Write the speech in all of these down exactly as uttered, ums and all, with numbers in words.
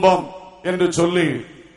குடும்பம் என்று சொல்லி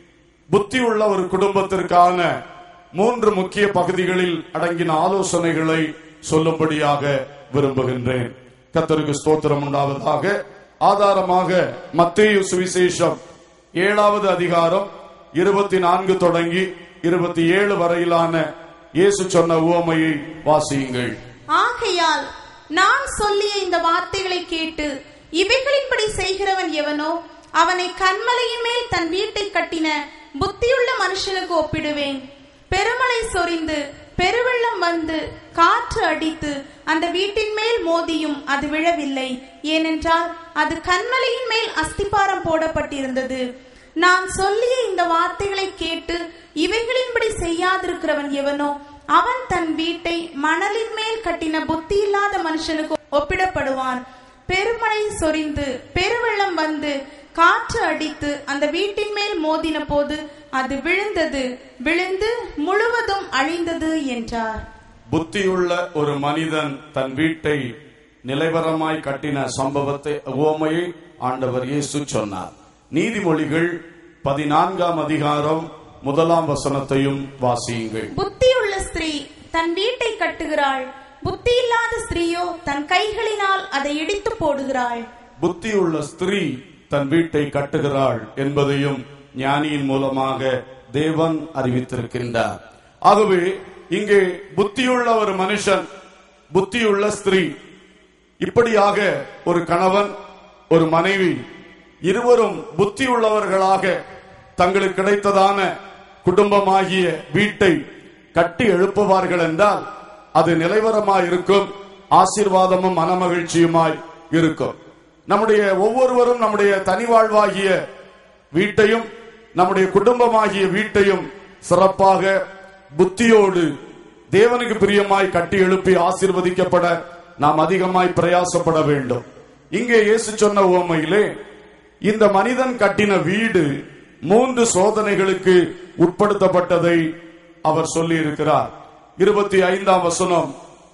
புத்தி உள்ள ஒரு குடும்பத்திற்கான மூன்று முக்கிய பகுதிகளில் அடங்கின ஆலோசனைகளை சொல்லும்படியாக விரும்புகின்றேன். கர்த்தருக்கு ஸ்தோத்திரம் உண்டாவதாக. ஆதாரமாக மத்தேயு சுவிசேஷம் ஏழாவது அதிகாரம் இருபத்தி நான்கு தொடங்கி இருபத்தி ஏழு வரையிலான இயேசு சொன்ன உவமையை வாசியுங்கள். ஆகையால் நான் சொல்லிய இந்த வார்த்தைகளை கேட்டு இவைகளின்படி செய்கிறவன் எவனோ அவனை கன்மலையின் மேல் தன் வீட்டை கட்டின புத்தியுள்ள மனுஷனுக்கு ஒப்பிடுவேன். பெருமழை சொரிந்து பெருவெள்ளம் வந்து காற்று அடித்து அந்த வீட்டின் மேல் மோதியும் அது விழவில்லை. ஏனென்றால் அது கன்மலையின் மேல் அஸ்திபாரம் போடப்பட்டிருந்தது. நான் சொல்லிய இந்த வார்த்தைகளை கேட்டு இவைகளின்படி செய்யாதிருக்கிறவன் எவனோ அவன் தன் வீட்டை மணலின் மேல் கட்டின புத்தி இல்லாத மனுஷனுக்கு ஒப்பிடப்படுவான். பெருமழை சொரிந்து பெருவெள்ளம் வந்து காற்று அடித்து அந்த வீட்டின் மேல் மோதின போது அது விழுந்தது, விழுந்து முழுவதும் அழிந்தது என்றார். புத்தியுள்ள ஒரு மனிதன் தன் வீட்டை நிலைவரமாய் கட்டின சம்பவத்தை உவமையை ஆண்டவர் இயேசு சொன்னார். நீதிமொழிகள் பதினான்காம் அதிகாரம் முதலாம் வசனத்தையும் வாசியுங்கள். புத்தியுள்ள ஸ்திரீ தன் வீட்டை கட்டுகிறாள், புத்தி இல்லாத ஸ்திரீயோ தன் கைகளினால் அதை இடித்து போடுகிறாள். புத்தியுள்ள ஸ்திரீ தன் வீட்டை கட்டுகிறாள் என்பதையும் ஞானியின் மூலமாக தேவன் அறிவித்திருக்கின்றார். ஆகவே இங்கே புத்தியுள்ள ஒரு மனுஷன், புத்தியுள்ள ஸ்திரீ, இப்படியாக ஒரு கணவன் ஒரு மனைவி இருவரும் புத்தியுள்ளவர்களாக தங்களுக்கு கிடைத்ததான குடும்பமாகிய வீட்டை கட்டி எழுப்புவார்கள் என்றால் அது நிலைவரமாய் இருக்கும், ஆசீர்வாதமும் மனமகிழ்ச்சியுமாய் இருக்கும். நம்முடைய ஒவ்வொருவரும் நம்முடைய தனி வாழ்வாகிய வீட்டையும் நம்முடைய குடும்பமாகிய வீட்டையும் சிறப்பாக புத்தியோடு தேவனுக்கு பிரியமாய் கட்டி எழுப்பி ஆசீர்வதிக்கப்பட நாம் அதிகமாய் பிரயாசப்பட வேண்டும். இங்கே இயேசு சொன்ன உவமையிலே இந்த மனிதன் கட்டின வீடு மூன்று சோதனைகளுக்கு உட்படுத்தப்பட்டதை அவர் சொல்லி இருக்கிறார். இருபத்தி ஐந்தாம் வசனம்,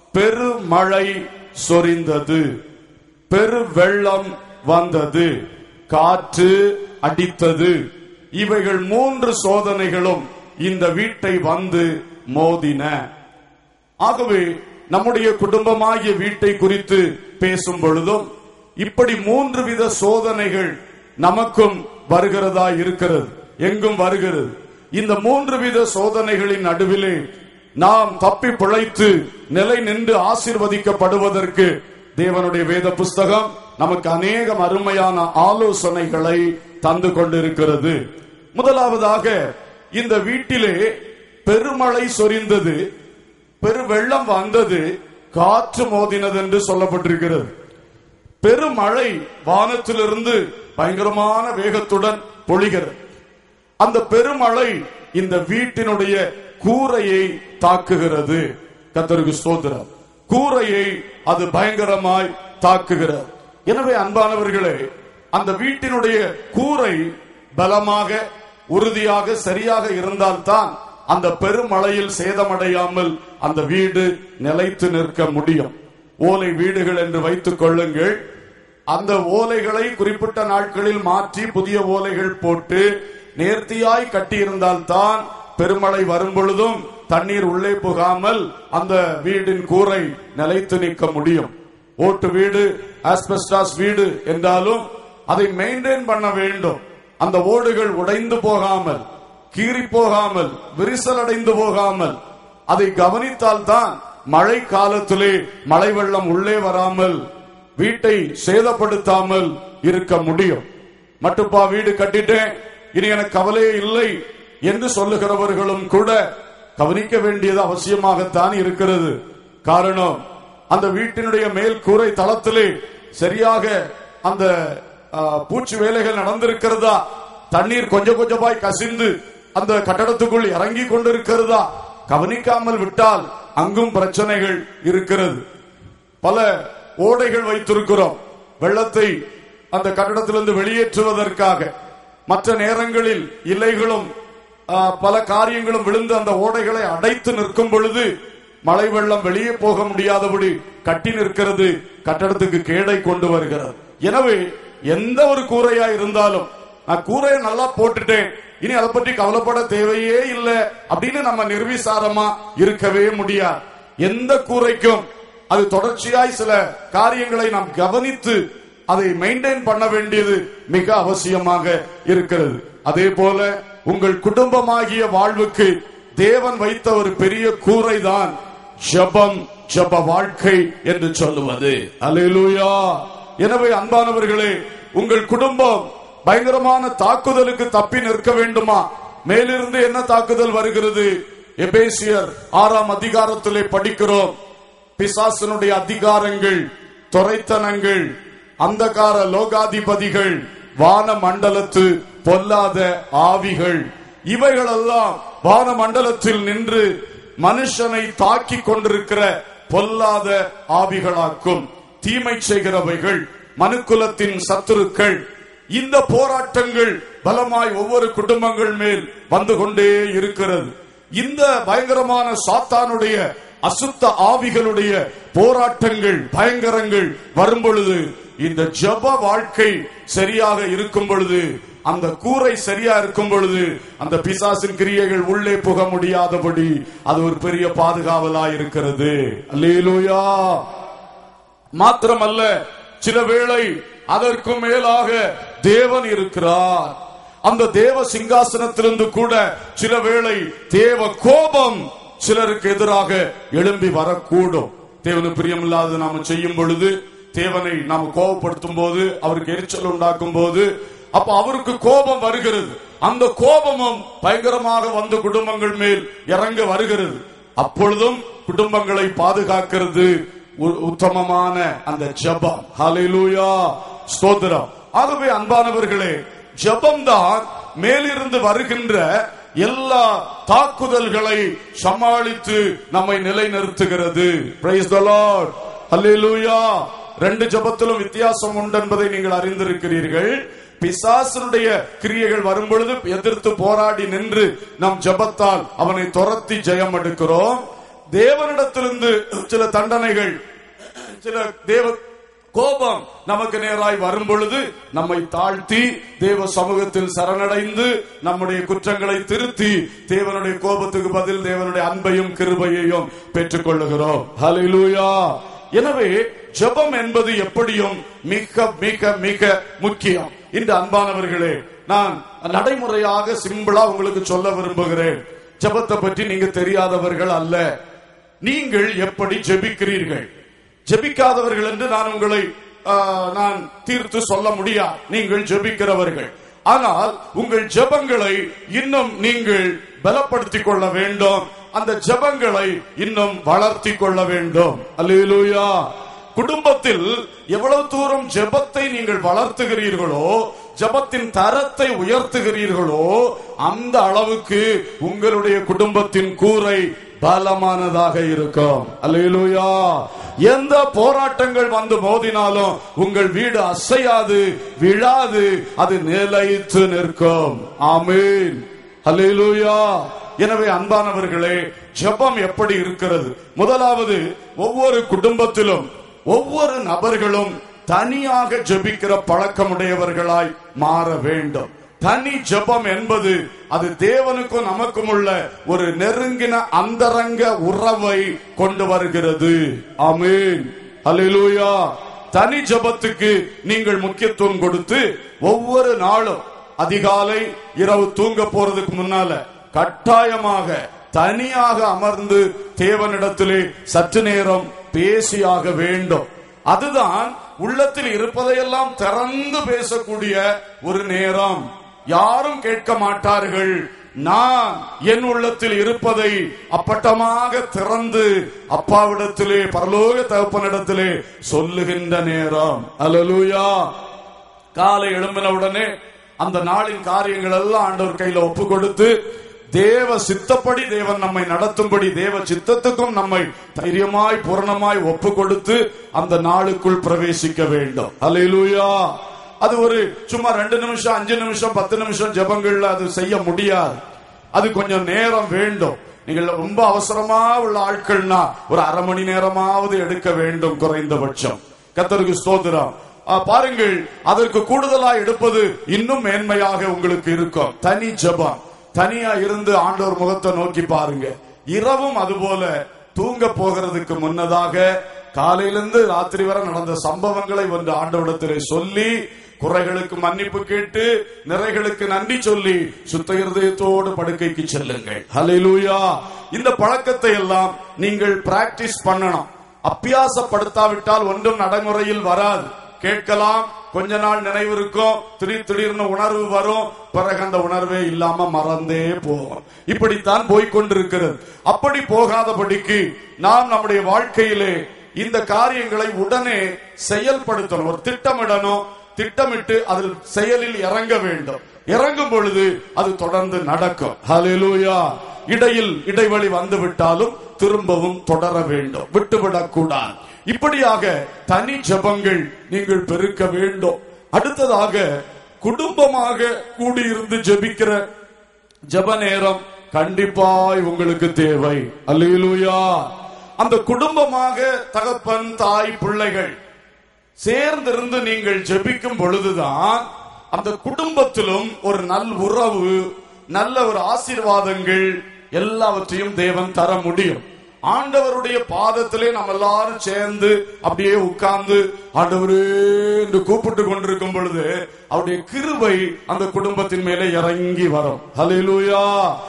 பெருமழை சொரிந்தது, பெரு வெள்ளம் வந்தது, காற்று அடித்தது. இவைகள் மூன்று சோதனைகளும் இந்த வீட்டை வந்து மோதின. ஆகவே நம்முடைய குடும்பமாகிய வீட்டை குறித்து பேசும் பொழுதும் இப்படி மூன்று வித சோதனைகள் நமக்கும் வருகிறதா இருக்கிறது, எங்கும் வருகிறது. இந்த மூன்று வித சோதனைகளின் நடுவிலே நாம் தப்பி பிழைத்து நிலை நின்று ஆசீர்வதிக்கப்படுவதற்கு தேவனுடைய வேத புஸ்தகம் நமக்கு அநேகம் அருமையான ஆலோசனைகளை தந்து கொண்டிருக்கிறது. முதலாவதாக இந்த வீட்டிலே பெருமழை சொரிந்தது, பெரு வெள்ளம் வந்தது, காற்று மோதினது என்று சொல்லப்பட்டிருக்கிறது. பெருமழை வானத்திலிருந்து பயங்கரமான வேகத்துடன் பொழிகிறது. அந்த பெருமழை இந்த வீட்டினுடைய கூரையை தாக்குகிறது. கர்த்தருக்கு ஸ்தோத்திரம். கூரையை அது பயங்கரமாய் தாக்குகிறது. எனவே அன்பானவர்களே, அந்த வீட்டினுடைய கூரை பலமாக உறுதியாக சரியாக இருந்தால்தான் அந்த பெருமழையில் சேதமடையாமல் அந்த வீடு நிலைத்து நிற்க முடியும். ஓலை வீடுகள் என்று வைத்துக் கொள்ளுங்கள். அந்த ஓலைகளை குறிப்பிட்ட நாட்களில் மாற்றி புதிய ஓலைகள் போட்டு நேர்த்தியாய் கட்டியிருந்தால்தான் பெருமழை வரும் பொழுதும் தண்ணீர் உள்ளே போகாமல் அந்த வீடின் கூரை நிலைத்து நிற்க முடியும். ஓட்டு வீடு, ஆஸ்பெஸ்டாஸ் வீடு என்றாலும் அதை மெயின்டைன் பண்ண வேண்டும். அந்த ஓடுகள் உடைந்து போகாமல், கீறி போகாமல், விரிசல் அடைந்து போகாமல் அதை கவனித்தால்தான் மழை காலத்திலே மழை வெள்ளம் உள்ளே வராமல் வீட்டை சேதப்படுத்தாமல் இருக்க முடியும். மட்டுப்பா வீடு கட்டிட்டேன், இனி எனக்கு கவலையே இல்லை என்று சொல்லுகிறவர்களும் கூட கவனிக்க வேண்டியது அவசியமாகத்தான் இருக்கிறது. காரணம், அந்த வீட்டினுடைய மேல் கூரை தளத்திலே சரியாக அந்த பூச்சி வேலைகள் நடந்திருக்கிறதா, தண்ணீர் கொஞ்சம் கொஞ்சமாய் கசிந்து அந்த கட்டடத்துக்குள் இறங்கி கொண்டிருக்கிறதா, கவனிக்காமல் விட்டால் அங்கும் பிரச்சனைகள் இருக்கிறது. பல ஓடைகள் வைத்திருக்கிறோம் வெள்ளத்தை அந்த கட்டடத்திலிருந்து வெளியேற்றுவதற்காக. மற்ற நேரங்களில் இலைகளும் பல காரியங்களும் விழுந்து அந்த ஓடைகளை அடைத்து நிற்கும் பொழுது மழை வெள்ளம் வெளியே போக முடியாதபடி கட்டி நிற்கிறது, கட்டடத்துக்கு கேடை கொண்டு வருகிறது. எனவே எந்த ஒரு கூரையா இருந்தாலும் நான் கூரையை நல்லா போட்டுட்டேன், இனி அதை பற்றி கவலைப்பட தேவையே இல்லை அப்படின்னு நம்ம நிர்விசாரமா இருக்கவே முடியாது. எந்த கூரைக்கும் அது தொடர்ச்சியாய் சில காரியங்களை நாம் கவனித்து அதை மெயின்டைன் பண்ண வேண்டியது மிக அவசியமாக இருக்கிறது. அதே போல உங்கள் குடும்பமாகிய வாழ்வுக்கு தேவன் வைத்த ஒரு பெரிய கூரை தான் ஜெபம், ஜெப வாழ்க்கை என்று சொல்லுவது. அல்லேலூயா. எனவே அன்பானவர்களே, உங்கள் குடும்பம் பயங்கரமான தாக்குதலுக்கு தப்பி நிற்க வேண்டுமா? மேலிருந்து என்ன தாக்குதல் வருகிறது? எபேசியர் ஆறாம் அதிகாரத்திலே படிக்கிறோம். பிசாசனுடைய அதிகாரங்கள், துரைத்தனங்கள், அந்தகார லோகாதிபதிகள், வான மண்டலத்து பொல்லாத ஆவிகள், இவைகளெல்லாம் வான மண்டலத்தில் நின்று மனுஷனை தாக்கி கொண்டிருக்கிற பொல்லாத ஆவிகளாக்கும். தீமை செய்கிறவைகள், மனுக்குலத்தின் சத்துருக்கள். இந்த போராட்டங்கள் பலமாய் ஒவ்வொரு குடும்பங்கள் மேல் வந்து கொண்டே இருக்கிறது. இந்த பயங்கரமான சாத்தானுடைய அசுத்த ஆவிகளுடைய போராட்டங்கள், பயங்கரங்கள் வரும் பொழுது, இந்த ஜெப வாழ்க்கை சரியாக இருக்கும் பொழுது, அந்த கூரை சரியா இருக்கும் பொழுது, அந்த பிசாசின் கிரியைகள் உள்ளே புக முடியாதபடி அது ஒரு பெரிய பாதுகாவலா இருக்கிறது. அல்லேலூயா. மாத்திரமல்ல, சில வேளை அதற்கு மேலாக தேவன் இருக்கிறார். அந்த தேவ சிங்காசனத்திலிருந்து கூட சில வேளை தேவ கோபம் சிலருக்கு எதிராக எழும்பி வரக்கூடும். தேவனுக்கு பிரியமில்லாத நாம செய்யும் பொழுது, தேவனை நாம் கோபப்படுத்தும் போது, அவருக்கு எரிச்சல் உண்டாக்கும் போது, அப்ப அவருக்கு கோபம் வருகிறது. அந்த கோபமும் பயங்கரமாக வந்து குடும்பங்கள் மேல் இறங்க வருகிறது. அப்பொழுதும் குடும்பங்களை பாதுகாக்கிறது உத்தமமான அந்த ஜெபம். ஹல்லேலூயா, ஸ்தோத்திரம். ஆகவே அன்பானவர்களே, ஜெபம்தான் மேலிருந்து வருகின்ற எல்லா தாக்குதல்களை சமாளித்து நம்மை நிலைநிறுத்துகிறது. Price the Lord. ஹல்லேலூயா. ரெண்டு ஜெபத்திலும் வித்தியாசம் உண்டு என்பதை நீங்கள் அறிந்திருக்கிறீர்கள். பிசாசனுடைய கிரியைகள் வரும் பொழுது எதிர்த்து போராடி நின்று நம் ஜெபத்தால் அவனை துரத்தி ஜெயம் எடுக்கிறோம். தேவனிடத்திலிருந்து சில தண்டனைகள், சில தேவ கோபம் நமக்கு நேராய் வரும் பொழுது நம்மை தாழ்த்தி தேவ சமூகத்தில் சரணடைந்து நம்முடைய குற்றங்களை திருத்தி தேவனுடைய கோபத்துக்கு பதில் தேவனுடைய அன்பையும் கிருபையையும் பெற்றுக் கொள்ளுகிறோம். ஹல்லேலூயா. எனவே ஜெபம் என்பது எப்படியும் மிக மிக மிக முக்கியம். இந்த அன்பானவர்களே, நான் நடைமுறையாக சிம்பிளா உங்களுக்கு சொல்ல விரும்புகிறேன். ஜெபத்தை பற்றி நீங்க தெரியாதவர்கள் அல்ல. நீங்கள் எப்படி ஜெபிக்கிறீர்கள்? ஜெபிக்காதவர்கள் என்று நான் உங்களை நான் தீர்த்து சொல்ல முடியாது. நீங்கள் ஜெபிக்கிறவர்கள். ஆனால் உங்கள் ஜெபங்களை இன்னும் நீங்கள் பலப்படுத்திக் கொள்ள வேண்டும். அந்த ஜெபங்களை இன்னும் வளர்த்தி கொள்ள வேண்டும். அல்லேலூயா. குடும்பத்தில் எவ்வளவு தூரம் ஜெபத்தை நீங்கள் வளர்த்துகிறீர்களோ, ஜெபத்தின் தரத்தை உயர்த்துகிறீர்களோ, அந்த அளவுக்கு உங்களுடைய குடும்பத்தின் கூரை பலமானதாக இருக்கும். அல்லேலூயா. எந்த போராட்டங்கள் வந்து மோதினாலும் உங்கள் வீடு அசையாது, விழாது, அது நிலைத்து நிற்கும். ஆமென். அல்லேலூயா. எனவே அன்பானவர்களே, ஜெபம் எப்படி இருக்கிறது? முதலாவது, ஒவ்வொரு குடும்பத்திலும் ஒவ்வொரு நபர்களும் தனியாக ஜெபிக்கிற பழக்கமுடையவர்களாய் மாற வேண்டும். தனி ஜெபம் என்பது அது தேவனுக்கும் நமக்கும் உள்ள ஒரு நெருங்கின அந்தரங்க உறவை கொண்டு வருகிறது. ஆமென். அல்லேலூயா. தனி ஜெபத்துக்கு நீங்கள் முக்கியத்துவம் கொடுத்து ஒவ்வொரு நாளும் அதிகாலை இரவு தூங்க போறதுக்கு முன்னால கட்டாயமாக தனியாக அமர்ந்து தேவனிடத்திலே சற்று நேரம் பேசியாக வேண்டும். அதுதான் உள்ளத்தில் இருப்பதையெல்லாம் திறந்து பேசக்கூடிய ஒரு நேரம். யாரும் கேட்க மாட்டார்கள். நான் என் உள்ளத்தில் இருப்பதை அப்பட்டமாக திறந்து அப்பாவிடத்திலே, பரலோக தகப்பனிடத்திலே சொல்லுகின்ற நேரம். அல்லேலூயா. காலை எழும்பின உடனே அந்த நாளின் காரியங்கள் எல்லாம் ஆண்டவர் கையில ஒப்பு கொடுத்து தேவ சித்தப்படி தேவன் நம்மை நடத்தும்படி தேவ சித்தத்துக்கும் நம்மை தைரியமாய் பூரணமாய் ஒப்பு கொடுத்து அந்த நாளுக்குள் பிரவேசிக்க வேண்டும். அல்லேலூயா. அது ஒரு சும்மா ரெண்டு நிமிஷம், அஞ்சு நிமிஷம், பத்து நிமிஷம் ஜெபங்கள்ல அது செய்ய முடியாது. அது கொஞ்சம் நேரம் வேண்டும். நீங்கள் ரொம்ப அவசரமா உள்ள ஆட்கள்னா ஒரு அரை மணி நேரமாவது எடுக்க வேண்டும் குறைந்தபட்சம். கர்த்தருக்கு ஸ்தோத்திரம். பாருங்கள், அதற்கு கூடுதலா எடுப்பது இன்னும் மேன்மையாக உங்களுக்கு இருக்கும். தனி ஜெபம், தனியா இருந்து ஆண்டவர் முகத்தை நோக்கி பாருங்க. இரவும் அதுபோல தூங்க போகிறதுக்கு முன்னதாக காலையிலிருந்து ராத்திரி வரை நடந்த சம்பவங்களை ஒன்று ஆண்டவரிடத்திலே சொல்லி, குறைகளுக்கு மன்னிப்பு கேட்டு, நிறைகளுக்கு நன்றி சொல்லி சுத்த இருதயத்தோடு படுக்கைக்கு செல்லுங்கள். ஹல்லேலூயா. இந்த பழக்கத்தை எல்லாம் நீங்கள் பிராக்டிஸ் பண்ணணும். அபியாசப்படுத்தாவிட்டால் ஒன்றும் நடைமுறையில் வராது. கேட்கலாம், கொஞ்ச நாள் நினைவு இருக்கும், திடீர் திடீர்னு உணர்வு வரும், பிறகு அந்த உணர்வே இல்லாம மறந்தே போகும். இப்படித்தான் போய்கொண்டிருக்கிறது. அப்படி போகாதபடிக்கு நாம் நம்முடைய வாழ்க்கையிலே இந்த காரியங்களை உடனே செயல்படுத்தணும். ஒரு திட்டமிடணும், திட்டமிட்டு அதில் செயலில் இறங்க வேண்டும். இறங்கும் பொழுது அது தொடர்ந்து நடக்கும். ஹல்லேலூயா. இடையில் இடைவெளி வந்து விட்டாலும் திரும்பவும் தொடர வேண்டும், விட்டுவிடக் கூடாது. இப்படியாக தனி ஜெபங்கள் நீங்கள் பெருக்க வேண்டும். அடுத்ததாக குடும்பமாக கூடியிருந்து ஜெபிக்கிற ஜெப நேரம் கண்டிப்பாய் உங்களுக்கு தேவை. அல்லேலூயா. அந்த குடும்பமாக தகப்பன், தாய், பிள்ளைகள் சேர்ந்திருந்து நீங்கள் ஜெபிக்கும் பொழுதுதான் அந்த குடும்பத்திலும் ஒரு நல் உறவு, நல்ல ஒரு ஆசீர்வாதங்கள் எல்லாவற்றையும் தேவன் தர முடியும். ஆண்டவருடைய பாதத்திலே நம்ம எல்லாரும் சேர்ந்து அப்படியே உட்கார்ந்து ஆண்டவரே என்று கூப்பிட்டு கொண்டிருக்கும் பொழுது அவருடைய கிருபை அந்த குடும்பத்தின் மேலே இறங்கி வரும். ஹல்லேலூயா.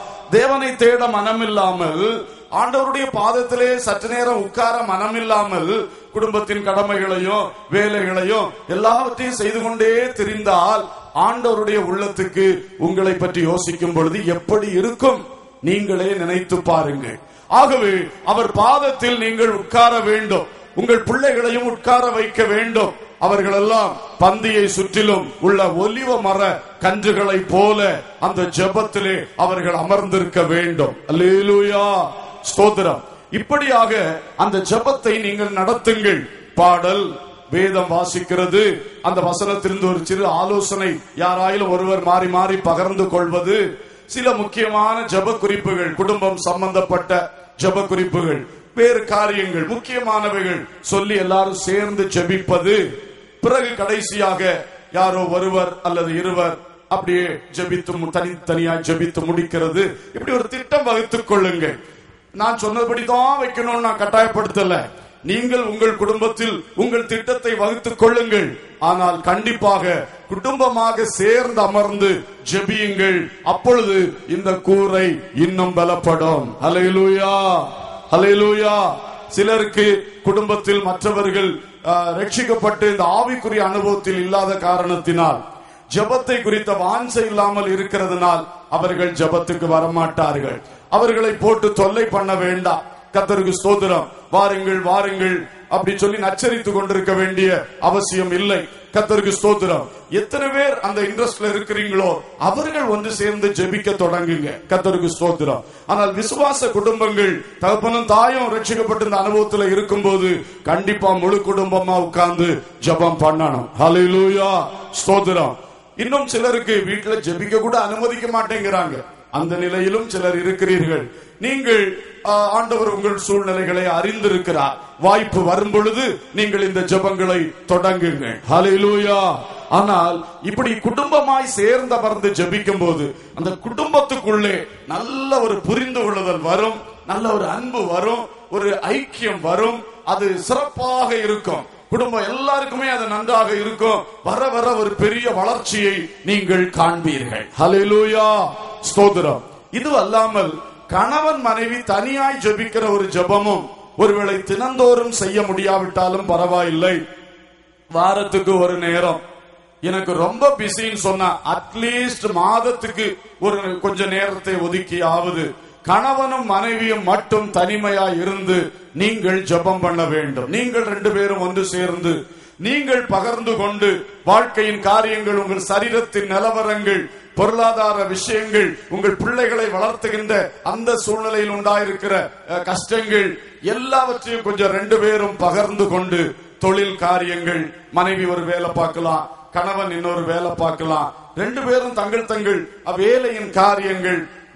தேவனை தேட மனமில்லாமல், ஆண்டவருடைய பாதத்திலே சற்று நேரம் உட்கார மனமில்லாமல் குடும்பத்தின் கடமைகளையும் வேலைகளையும் எல்லாவற்றையும் செய்து கொண்டே திரிந்தால் ஆண்டவருடைய உள்ளத்துக்கு உங்களை பற்றி யோசிக்கும் பொழுது எப்படி இருக்கும் நீங்களே நினைத்து பாருங்கள். ஆகவே அவர் பாதத்தில் நீங்கள் உட்கார வேண்டும். உங்கள் பிள்ளைகளையும் உட்கார வைக்க வேண்டும். அவர்களெல்லாம் பந்தியை சுற்றிலும் உள்ள ஒலிவ மர கன்றுகளை போல அந்த ஜெபத்திலே அவர்கள் அமர்ந்திருக்க வேண்டும். அல்லேலூயா. ஸ்தோத்திரம். இப்படியாக அந்த ஜெபத்தை நீங்கள் நடத்துங்கள். பாடல், வேதம் வாசிக்கிறது, அந்த வசனத்திலிருந்து ஒரு சிறு ஆலோசனை யாராயிலும் ஒருவர் மாறி மாறி பகிர்ந்து கொள்வது, சில முக்கியமான ஜெப குறிப்புகள், குடும்பம் சம்பந்தப்பட்ட ஜெப குறிப்புகள், வேறு காரியங்கள் முக்கியமானவைகள் சொல்லி எல்லாரும் சேர்ந்து ஜெபிப்பது. பிறகு கடைசியாக யாரோ ஒருவர் அல்லது இருவர் அப்படியே ஜெபித்து தனித்தனியா ஜெபித்து முடிக்கிறது. இப்படி ஒரு திட்டம் வகுத்துக் கொள்ளுங்கள். நான் சொன்னபடிதான் வைக்கணும்னு நான் கட்டாயப்படுத்தல. நீங்கள் உங்கள் குடும்பத்தில் உங்கள் திட்டத்தை வகுத்துக் கொள்ளுங்கள். ஆனால் கண்டிப்பாக குடும்பமாக சேர்ந்து அமர்ந்து ஜெபியுங்கள். அப்பொழுது இந்த கூரை இன்னும் பலப்படும். ஹல்லேலூயா. ஹல்லேலூயா. சிலருக்கு குடும்பத்தில் மற்றவர்கள் ரட்சிக்கப்பட்டு இந்த ஆவிக்குரிய அனுபவத்தில் இல்லாத காரணத்தினால், ஜெபத்தை குறித்த வாஞ்சை இல்லாமல் இருக்கிறதுனால் அவர்கள் ஜெபத்துக்கு வரமாட்டார்கள். அவர்களை போட்டு தொல்லை பண்ண வேண்டாம். கர்த்தருக்கு ஸ்தோத்திரம். வாருங்கள் வாருங்கள் அப்படி சொல்லி நச்சரித்துக் கொண்டிருக்க வேண்டிய அவசியம் இல்லை. கர்த்தருக்கு ஸ்தோத்திரம். எத்தனை பேர் அந்த இன்ட்ரெஸ்ட்ல இருக்கிறீங்களோ அவர்கள் வந்து சேர்ந்து ஜெபிக்க தொடங்குங்க. கர்த்தருக்கு ஸ்தோத்திரம். ஆனால் விசுவாச குடும்பங்கள், தகப்பனும் தாயும் ரட்சிக்கப்பட்ட இந்த அனுபவத்தில் இருக்கும்போது கண்டிப்பா முழு குடும்பமா உட்கார்ந்து ஜெபம் பண்ணணும். ஹல்லேலூயா. ஸ்தோத்திரம். இன்னும் சிலருக்கு வீட்டுல ஜெபிக்க கூட அனுமதிக்க மாட்டேங்கிறாங்க. அந்த நிலையிலும் சிலர் இருக்கிறீர்கள். நீங்கள் ஆண்டவர் உங்கள் சூழ்நிலைகளை அறிந்திருக்கிறார். வாய்ப்பு வரும் பொழுது நீங்கள் இந்த ஜெபங்களை தொடங்குங்கள். ஹல்லேலூயா. ஆனால் இப்படி குடும்பமாய் சேர்ந்து அமர்ந்து ஜெபிக்கும் போது அந்த குடும்பத்துக்குள்ளே நல்ல ஒரு புரிந்து கொள்ளுதல் வரும், நல்ல ஒரு அன்பு வரும், ஒரு ஐக்கியம் வரும். அது சிறப்பாக இருக்கும். குடும்பம் எல்லாருக்குமே அது நன்றாக இருக்கும். வர வர ஒரு பெரிய வளர்ச்சியை நீங்கள் காண்பீர்கள். ஹல்லேலூயா. ஸ்தோத்திரம். இது அல்லாமல் கணவன் மனைவி தனியாய் ஜெபிக்கிற ஒரு ஜெபமும் ஒருவேளை தினந்தோறும் செய்ய முடியாவிட்டாலும் பரவாயில்லை. வாரத்துக்கு ஒரு நேரம், எனக்கு ரொம்ப பிஸின்னு சொன்னா அட்லீஸ்ட் மாதத்துக்கு ஒரு கொஞ்ச நேரத்தை ஒதுக்கியாவது கணவனும் மனைவியும் மட்டும் தனிமையா இருந்து நீங்கள் ஜெபம் பண்ண வேண்டும். நீங்கள் ரெண்டு பேரும் ஒன்று சேர்ந்து நீங்கள் பகிர்ந்து கொண்டு வாழ்க்கையின் காரியங்கள், உங்கள் சரீரத்தின் நிலவரங்கள், பொருளாதார விஷயங்கள், உங்கள் பிள்ளைகளை வளர்த்துகின்ற அந்த சூழ்நிலையில் உண்டாயிருக்கிற கஷ்டங்கள் எல்லாவற்றையும் கொஞ்சம் ரெண்டு பேரும் பகிர்ந்து கொண்டு, தொழில் காரியங்கள், மனைவி ஒரு வேலை பார்க்கலாம், கணவன் இன்னொரு வேலை பார்க்கலாம், ரெண்டு பேரும் தங்கள் தங்கள் வேலையின் காரியங்கள்,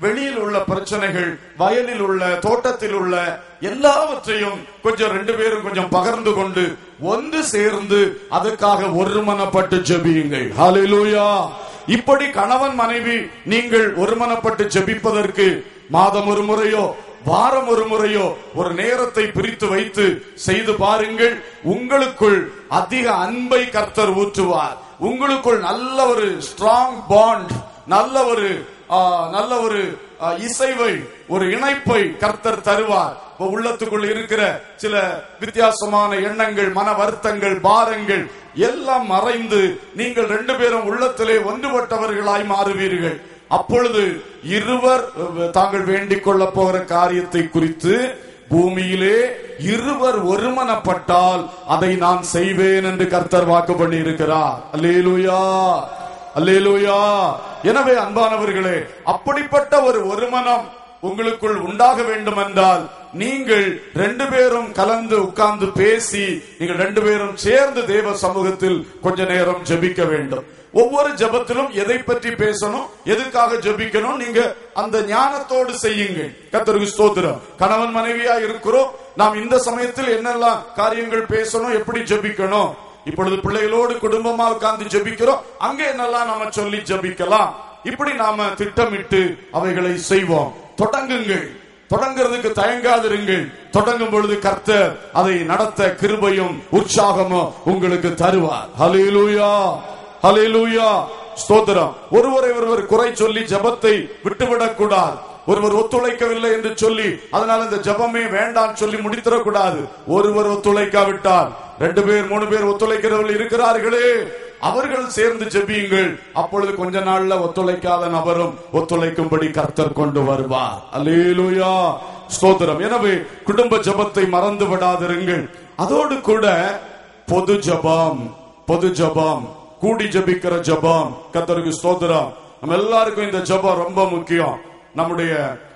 வெளியில் உள்ள பிரச்சனைகள், வயலில் உள்ள, தோட்டத்தில் உள்ள எல்லாவற்றையும் கொஞ்சம் ரெண்டு பேரும் கொஞ்சம் பகிர்ந்து கொண்டு ஒன்று சேர்ந்து அதுக்காக ஒருமனப்பட்டு ஜெபியுங்கள். ஹல்லேலூயா. இப்படி கணவன் மனைவி நீங்கள் ஒருமனப்பட்டு ஜெபிப்பதற்கு மாதம் ஒரு முறையோ வாரம் ஒரு முறையோ ஒரு நேரத்தை பிரித்து வைத்து செய்து பாருங்கள். உங்களுக்குள் அதிக அன்பை கர்த்தர் ஊற்றுவார். உங்களுக்குள் நல்ல ஒரு ஸ்ட்ராங் பாண்ட், நல்ல ஒரு நல்ல ஒரு இசைவை, ஒரு இணைப்பை கர்த்தர் தருவார். உள்ளத்துக்குள் இருக்கிற சில வித்தியாசமான எண்ணங்கள், மன வருத்தங்கள், பாரங்கள் எல்லாம் மறைந்து நீங்கள் ரெண்டு பேரும் உள்ளத்திலே ஒன்றுபட்டவர்களாய் மாறுவீர்கள். அப்பொழுது இருவர் தாங்கள் வேண்டிக் கொள்ள போகிற காரியத்தை குறித்து பூமியிலே இருவர் ஒருமனப்பட்டால் அதை நான் செய்வேன் என்று கர்த்தர் வாக்கு பண்ணி இருக்கிறார். அல்லேலூயா, அல்லேலூயா. எனவே அன்பானவர்களே, அப்படிப்பட்ட ஒரு ஒருமனம் உங்களுக்குள் உண்டாக வேண்டும் என்றால் நீங்கள் ரெண்டு பேரும் கலந்து உட்கார்ந்து பேசி நீங்கள் ரெண்டு பேரும் சேர்ந்து தேவ சமூகத்தில் கொஞ்ச நேரம் ஜெபிக்க வேண்டும். ஒவ்வொரு ஜெபத்திலும் எதை பற்றி பேசணும், எதுக்காக ஜெபிக்கணும், நீங்க அந்த ஞானத்தோடு செய்யுங்கள். கர்த்தருக்கு ஸ்தோத்திரம். கணவன் மனைவியா இருக்கிறோம், நாம் இந்த சமயத்தில் என்னெல்லாம் காரியங்கள் பேசணும், எப்படி ஜெபிக்கணும். இப்பொழுது பிள்ளைகளோடு குடும்பமா உட்கார்ந்து ஜெபிக்கிறோம், அங்கே என்னெல்லாம் நாம சொல்லி ஜெபிக்கலாம். இப்படி நாம திட்டமிட்டு அவைகளை செய்வோம். தொடங்குங்கள். தொடங்கிறதுக்கு தயங்காதிருங்கள். தொடங்கும் பொழுது கர்த்தர் அதை நடத்த கிருபையும் உற்சாகமும் உங்களுக்கு தருவார். ஹல்லேலூயா, ஹல்லேலூயா, ஸ்தோத்திரம். ஒருவரை ஒருவர் குறை சொல்லி ஜெபத்தை விட்டுவிடக் கூடாது. ஒருவர் ஒத்துழைக்கவில்லை என்று சொல்லி அதனால இந்த ஜெபமே வேண்டாம் சொல்லி முடித்திடக்கூடாது. ஒருவர் ஒத்துழைக்காவிட்டால் ரெண்டு பேர் மூணு பேர் ஒத்துழைக்கிறவர்கள் இருக்கிறார்களே, அவர்கள் சேர்ந்து ஜெபியுங்கள். அப்பொழுது கொஞ்ச நாள்ல ஒத்துழைக்காத நபரும் ஒத்துழைக்கும்படி கர்த்தர் கொண்டு வருவார். அல்லேலூயா, ஸ்தோத்திரம். எனவே குடும்ப ஜெபத்தை மறந்து விடாதிருங்கள். அதோடு கூட பொது ஜெபம், பொது ஜெபம், கூடி ஜெபிக்கிற ஜெபம். கர்த்தருக்கு ஸ்தோத்திரம். நம்ம எல்லாருக்கும் இந்த ஜெபம் ரொம்ப முக்கியம். நம்முடைய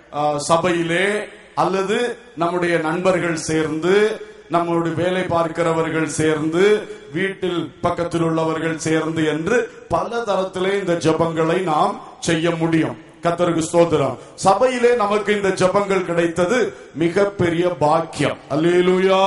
சபையிலே அல்லது நம்முடைய நண்பர்கள் சேர்ந்து, நம்முடைய வேலை பார்க்கிறவர்கள் சேர்ந்து, வீட்டில் பக்கத்தில் உள்ளவர்கள் சேர்ந்து என்று பல தரத்திலே இந்த ஜெபங்களை நாம் செய்ய முடியும். கர்த்தருக்கு ஸ்தோத்திரம். சபையிலே நமக்கு இந்த ஜெபங்கள் கிடைத்தது மிகப்பெரிய பாக்கியம். அல்லேலூயா.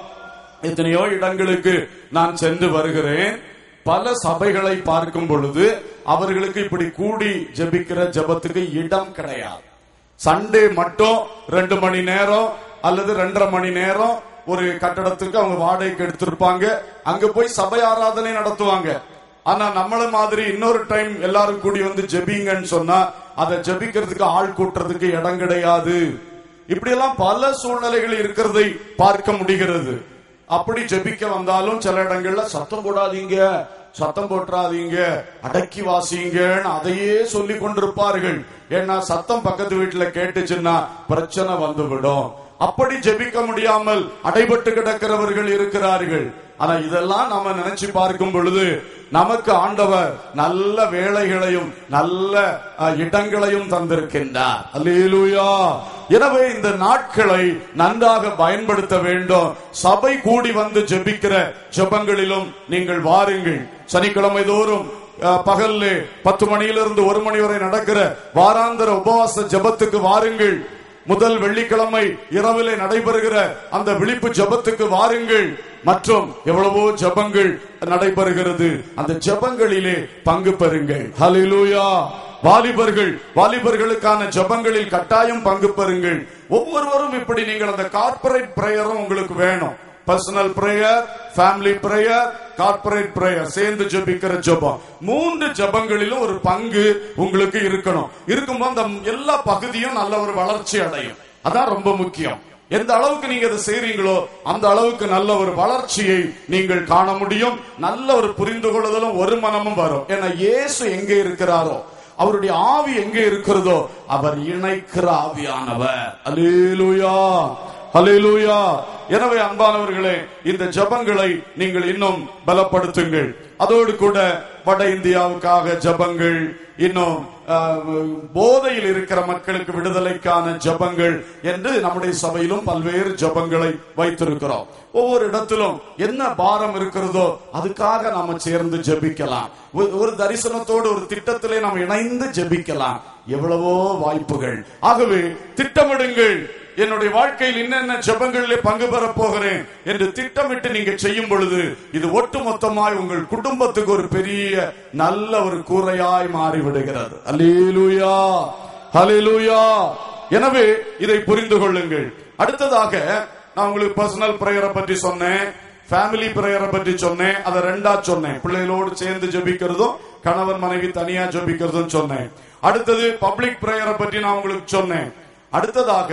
எத்தனையோ இடங்களுக்கு நான் சென்று வருகிறேன். பல சபைகளை பார்க்கும் பொழுது அவர்களுக்கு இப்படி கூடி ஜெபிக்கிற ஜெபத்துக்கு இடம் கிடையாது. சண்டே மட்டும் ரெண்டு மணி நேரம் அல்லது ரெண்டரை மணி நேரம் ஒரு கட்டடத்துக்கு அவங்க வாடகைக்கு எடுத்திருப்பாங்க. அங்க போய் சபை ஆராதனை நடத்துவாங்க. ஆனா நம்மள மாதிரி இன்னொரு டைம் எல்லாரும் கூடி வந்து ஜெபிங்கன்னு சொன்னா அதை ஜெபிக்கிறதுக்கு ஆள் கூட்டுறதுக்கு இடம் கிடையாது. இப்படி எல்லாம் பல சூழ்நிலைகள் இருக்கிறதை பார்க்க முடிகிறது. அப்படி ஜெபிக்க வந்தாலும் சில இடங்கள்ல சத்தம் போடாதீங்க, சத்தம் போட்டுறாதீங்க, அடக்கி வாசிங்கன்னு அதையே சொல்லி கொண்டிருப்பார்கள். ஏன்னா சத்தம் பக்கத்து வீட்டுல கேட்டுச்சுன்னா பிரச்சனை வந்துவிடும். அப்படி ஜெபிக்க முடியாமல் அடைபட்டு கிடக்கிறவர்கள் இருக்கிறார்கள். ஆனா இதெல்லாம் நாம நினைச்சு பார்க்கும் பொழுது நமக்கு ஆண்டவர் நல்ல வேளைகளையும் நல்ல இடங்களையும் தந்திருக்கின்றார். அல்லேலூயா. எனவே இந்த நாட்களை நன்றாக பயன்படுத்த வேண்டும். சபை கூடி வந்து ஜெபிக்கிற ஜெபங்களிலும் நீங்கள் வாருங்கள். சனிக்கிழமை தோறும் பகல்ல பத்து மணியிலிருந்து ஒரு மணி வரை நடக்கிற வாராந்திர உபவாச ஜெபத்துக்கு வாருங்கள். முதல் வெள்ளிக்கிழமை இரவிலே நடைபெறுகிற அந்த விழிப்பு ஜெபத்துக்கு வாருங்கள். மற்றும் எவ்வளவோ ஜெபங்கள் நடைபெறுகிறது. அந்த ஜெபங்களிலே பங்கு பெறுங்கள். ஹல்லேலூயா. வாலிபர்கள், வாலிபர்களுக்கான ஜெபங்களில் கட்டாயம் பங்கு பெறுங்கள். ஒவ்வொருவரும் இப்படி நீங்கள் அந்த கார்ப்பரேட் பிரேயரும் உங்களுக்கு வேணும். Personal prayer, family prayer, corporate prayer, சேர்ந்து ஜெபிக்கிற ஜெபம். மூன்று ஜெபங்களிலும் ஒரு பங்கு உங்களுக்கு இருக்கணும். இருக்கும்போது அந்த எல்லா பகுதியும் நல்ல ஒரு வளர்ச்சி அடையும். அதான் ரொம்ப முக்கியம். எந்த அளவுக்கு நீங்க அதை செய்றீங்களோ அந்த அளவுக்கு நல்ல ஒரு வளர்ச்சியை நீங்கள் காண முடியும். நல்ல ஒரு புரிந்து கொள்ளுதலும் ஒரு மனமும் வரும். ஏன்னா இயேசு எங்கே இருக்கிறாரோ, அவருடைய ஆவி எங்கே இருக்கிறதோ அவர் இணைக்கிற ஆவியானவர். அல்லேலூயா, அல்லேலூயா. எனவே அன்பானவர்களே, இந்த ஜெபங்களை நீங்கள் இன்னும் பலப்படுத்துங்கள். அதோடு கூட வட இந்தியாவுக்காக ஜெபங்கள், இன்னும் போதையில் இருக்கிற மக்களுக்கு விடுதலைக்கான ஜபங்கள் என்று நம்முடைய சபையிலும் பல்வேறு ஜபங்களை வைத்திருக்கிறோம். ஒவ்வொரு இடத்திலும் என்ன பாரம் இருக்கிறதோ அதுக்காக நாம சேர்ந்து ஜபிக்கலாம். ஒரு தரிசனத்தோடு ஒரு திட்டத்திலே நாம் இணைந்து ஜபிக்கலாம். எவ்வளவோ வாய்ப்புகள். ஆகவே திட்டமிடுங்கள். என்னுடைய வாழ்க்கையில் என்னென்ன ஜபங்களிலே பங்கு பெற போகிறேன் என்று திட்டமிட்டு நீங்க செய்யும் பொழுது இது ஒட்டுமொத்தமாய் உங்கள் குடும்பத்துக்கு ஒரு பெரிய நல்ல ஒரு கூரையாய் மாறிவிடுகிறது. அல்லேலூயா, ஹல்லேலூயா. எனவே இதை புரிந்து கொள்ளுங்கள். அடுத்ததாக நான் உங்களுக்கு பர்சனல் பிரேயரை பற்றி சொன்னேன், ஃபேமிலி பிரேயரை பற்றி சொன்னேன். அதை ரெண்டா சொன்னேன். பிள்ளைகளோடு சேர்ந்து ஜபிக்கிறதும் கணவன் மனைவி தனியா ஜபிக்கிறதும் சொன்னேன். அடுத்தது பப்ளிக் பிரேயரை பற்றி நான் உங்களுக்கு சொன்னேன். அடுத்ததாக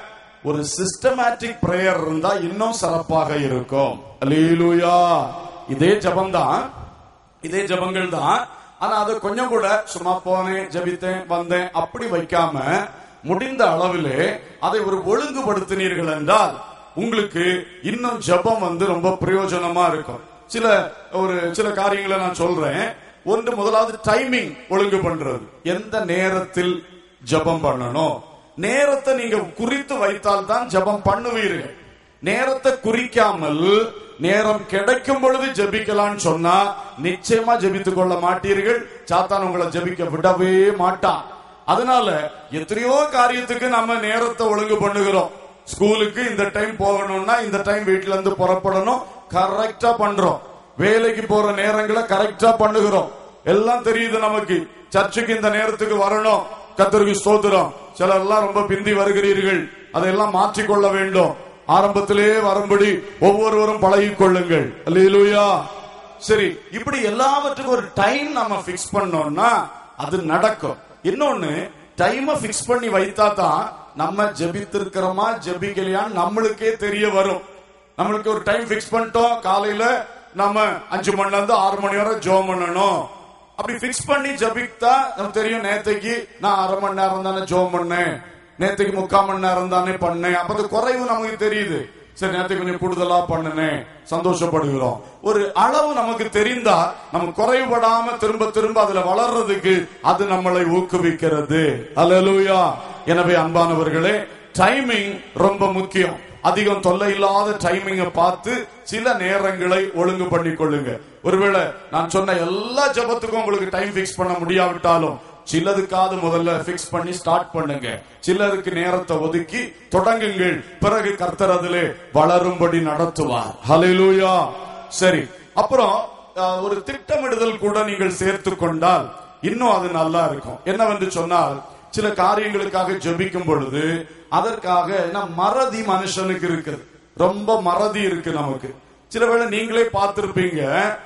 ஒரு சிஸ்டமேட்டிக் பிரேயர் இருந்தா இன்னும் சிறப்பாக இருக்கும். அல்லேலூயா. இதே ஜபம் தான், இதே ஜபங்கள் தான். ஆனா அது கொஞ்சம் கூட சும்மா போனேன் ஜபித்தேன் வந்தேன் அப்படி வைக்காம முடிந்த அளவிலே அதை ஒரு ஒழுங்குபடுத்தினீர்கள் என்றால் உங்களுக்கு இன்னும் ஜபம் வந்து ரொம்ப பிரயோஜனமா இருக்கும். சில ஒரு சில காரியங்களை நான் சொல்றேன். ஒன்று, முதலாவது டைமிங் ஒழுங்கு பண்றது. எந்த நேரத்தில் ஜபம் பண்ணணும், நேரத்தை நீங்க குறித்து வைத்தால் தான் ஜபம் பண்ணுவீர்கள். நேரத்தை குறிக்காமல் நேரம் கிடைக்கும் பொழுது ஜபிக்கலாம் சொன்னா நிச்சயமா ஜபித்துக் கொள்ள மாட்டீர்கள். சாத்தான் உங்களை ஜபிக்க விடவே மாட்டான். அதனால எத்தனையோ காரியத்துக்கு நம்ம நேரத்தை ஒழுங்கு பண்ணுகிறோம். ஸ்கூலுக்கு இந்த டைம் போகணும்னா இந்த டைம் வீட்டுல இருந்து புறப்படணும், கரெக்டா பண்றோம். வேலைக்கு போற நேரங்களை கரெக்டா பண்ணுகிறோம். எல்லாம் தெரியுது நமக்கு. சர்ச்சுக்கு இந்த நேரத்துக்கு வரணும், கர்த்தருக்கு ஸ்தோத்திரம். சிலர் எல்லாம் ரொம்ப பிந்தி வருகிறீர்கள், அதையெல்லாம் மாற்றிக்கொள்ள வேண்டும். ஆரம்பத்திலே வரும்படி ஒவ்வொருவரும் பழகிக் கொள்ளுங்கள். அல்லேலூயா. சரி, இப்படி எல்லாவற்றுக்கும் ஒரு டைம் நம்ம பிக்ஸ் பண்ணோம்னா அது நடக்கும். இன்னொன்னு, டைமை பிக்ஸ் பண்ணி வைத்தா தான் நம்ம ஜபித்திருக்கிறோமா ஜபிக்கலையான்னு நம்மளுக்கே தெரிய வரும். நம்மளுக்கு ஒரு டைம் பிக்ஸ் பண்ணிட்டோம், காலையில நம்ம அஞ்சு மணில இருந்து ஆறு மணி வரை ஜெபம் பண்ணணும். அப்படி பிக்ஸ் பண்ணி ஜபித்தா நமக்கு தெரியும், நேத்தைக்கு நான் அரை மணி நேரம் தானே ஜெபம் பண்ணேன், நேத்தைக்கு முக்கால் மணி நேரம் தானே பண்ணேன். அப்ப அது குறைவு நமக்கு தெரியுது. சரி, நேற்றுக்கு கொஞ்சம் கூடுதலா பண்ணுனேன், சந்தோஷப்படுகிறோம். ஒரு அளவு நமக்கு தெரிந்தா நம்ம குறைவுபடாம திரும்ப திரும்ப அதுல வளர்றதுக்கு அது நம்மளை ஊக்குவிக்கிறது. அல்லேலூயா. எனவே அன்பானவர்களே, டைமிங் ரொம்ப முக்கியம். அதிகம் தொல்லை இல்லாத டைமிங்க பார்த்து சில நேரங்களை ஒழுங்கு பண்ணி கொள்ளுங்க. ஒருவேளை நான் சொன்ன எல்லா ஜபத்துக்கும் உங்களுக்கு டைம் பிக்ஸ் பண்ண முடியாவிட்டாலும் சிலதுக்காவது முதல்ல பிக்ஸ் பண்ணி ஸ்டார்ட் பண்ணுங்க. சிலருக்கு நேரத்தை ஒதுக்கி தொடங்குங்கள். பிறகு கர்த்தர் அதிலே வளரும்படி நடத்துவார். ஹல்லேலூயா. சரி, அப்புறம் ஒரு திட்டமிடுதல் கூட நீங்கள் சேர்த்து கொண்டால் இன்னும் அது நல்லா இருக்கும். என்னவென்று சொன்னால், சில காரியங்களுக்காக ஜெபிக்கும் பொழுது அதற்காக மறதி மனுஷனுக்கு இருக்கு, ரொம்ப மறதி இருக்கு நமக்கு. சில வேளை நீங்களே பார்த்திருப்பீங்க,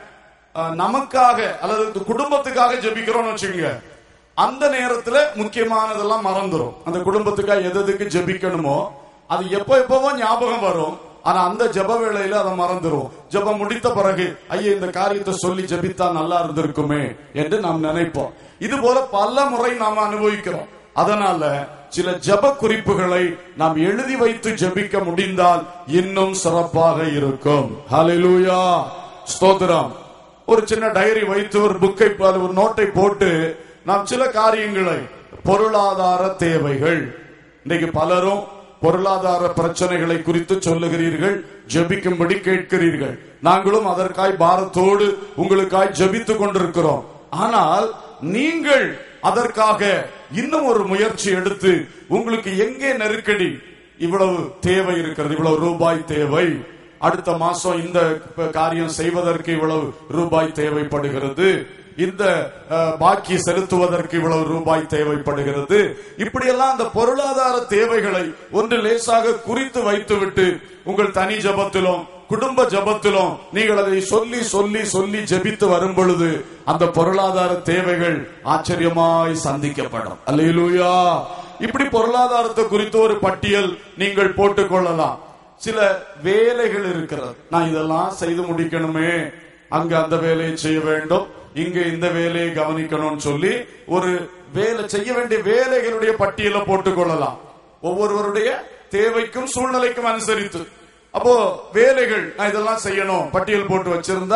நமக்காக அல்லது குடும்பத்துக்காக ஜெபிக்கிறோம்னு வச்சுக்கோங்க, அந்த நேரத்துல முக்கியமானதெல்லாம் மறந்துடும். அந்த குடும்பத்துக்காக எதுக்கு ஜெபிக்கணுமோ அது எப்போ எப்பவோ ஞாபகம் வரும். ஆனா அந்த ஜெப வேளையில அதை மறந்துடும். ஜெபம் முடித்த பிறகு ஐயா இந்த காரியத்தை சொல்லி ஜெபித்தா நல்லா இருந்திருக்குமே என்று நாம் நினைப்போம். இது போல பல முறை நாம் அனுபவிக்கிறோம். அதனால சில ஜெப குறிப்புகளை நாம் எழுதி வைத்து ஜெபிக்க முடிந்தால் இன்னும் சிறப்பாக இருக்கும். ஹல்லேலூயா, ஸ்தோத்திரம். ஒரு சின்ன டைரி வைத்து ஒரு புக்கை ஒரு நோட்டை போட்டு நாம் சில காரியங்களை, பொருளாதார தேவைகள், இன்னைக்கு பலரும் பொருளாதார பிரச்சனைகளை குறித்து சொல்லுகிறீர்கள், ஜெபிக்கும்படி கேட்கிறீர்கள். நாங்களும் அதற்காய் பாரத்தோடு உங்களுக்காய் ஜெபித்துக் கொண்டிருக்கிறோம். ஆனால் நீங்கள் அதற்காக இன்னும் ஒரு முயற்சி எடுத்து உங்களுக்கு எங்கே நெருக்கடி, இவ்வளவு தேவை இருக்கிறது, இவ்வளவு ரூபாய் தேவை, அடுத்த மாசம் இந்த காரியம் செய்வதற்கு இவ்வளவு ரூபாய் தேவைப்படுகிறது, இந்த பாக்கி செலுத்துவதற்கு இவ்வளவு ரூபாய் தேவைப்படுகிறது, இப்படியெல்லாம் அந்த பொருளாதார தேவைகளை ஒன்று லேசாக குறித்து வைத்துவிட்டு உங்கள் தனி ஜபத்திலும் குடும்ப ஜபத்திலும் நீங்கள் அதை சொல்லி சொல்லி சொல்லி ஜெபித்து வரும் பொழுது அந்த பொருளாதார தேவைகள் ஆச்சரியமாய் சந்திக்கப்படும். அல்லேலூயா. இப்படி பொருளாதாரத்தை குறித்து ஒரு பட்டியல் நீங்கள் போட்டுக் கொள்ளலாம். சில வேலைகள் இருக்கிறது, நான் இதெல்லாம் செய்து முடிக்கணுமே, அங்க அந்த வேலையை செய்ய வேண்டும், இங்க இந்த வேலையை கவனிக்கணும்னு சொல்லி ஒரு வேலை செய்ய வேண்டிய வேலைகளுடைய பட்டியலை போட்டுக் கொள்ளலாம், ஒவ்வொருவருடைய தேவைக்கும் சூழ்நிலைக்கும் அனுசரித்து. அப்போ வேலைகள் நான் இதெல்லாம் செய்யணும் பட்டியல் போட்டு வச்சிருந்தா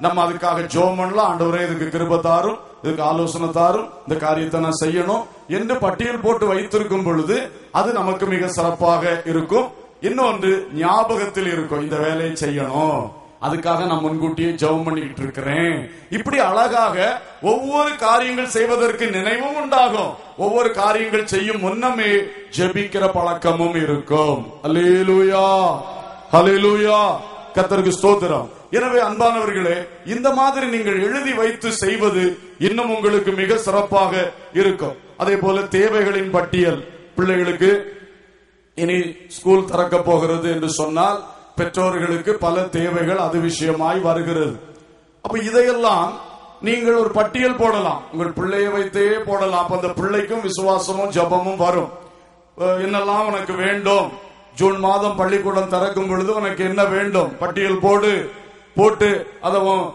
நம்ம அதுக்காக ஜெபம் பண்ணலாம். ஆண்டவரே இதுக்கு கிருபை தாரும், இதுக்கு ஆலோசனை தாரும், இந்த காரியத்தை நான் செய்யணும் என்று பட்டியல் போட்டு வைத்திருக்கும் பொழுது அது நமக்கு மிக சிறப்பாக இருக்கும். இன்னொன்று ஞாபகத்தில் இருக்கும், இந்த வேலையை செய்யணும், அதுக்காக நான் முன்கூட்டியே ஜெபம் பண்ணிட்டு இருக்கிறேன். இப்படி அழகாக ஒவ்வொரு காரியங்கள் செய்வதற்கு நினைவும் உண்டாகும். ஒவ்வொரு காரியங்கள் செய்யும் முன்னமே ஜெபிக்கிற பழக்கமும் இருக்கும். அல்லேலூயா, அல்லேலூயா, கர்த்தருக்கு ஸ்தோத்திரம். எனவே அன்பானவர்களே, இந்த மாதிரி நீங்கள் எழுதி வைத்து செய்வது இன்னும் உங்களுக்கு மிக சிறப்பாக இருக்கும். அதே போல தேவைகளின் பட்டியல், பிள்ளைகளுக்கு இனி ஸ்கூல் திறக்க போகிறது என்று சொன்னால் பெற்றோர்களுக்கு பல தேவைகள் அது விஷயமாய் வருகிறது. அப்ப இதையெல்லாம் நீங்கள் ஒரு பட்டியல் போடலாம், உங்கள் பிள்ளையை வைத்தே போடலாம். அப்ப அந்த பிள்ளைக்கும் விசுவாசமும் ஜபமும் வரும். என்னெல்லாம் உனக்கு வேண்டும், ஜூன் மாதம் பள்ளிக்கூடம் திறக்கும் பொழுது உனக்கு என்ன வேண்டும் பட்டியல் போடு, போட்டு அதை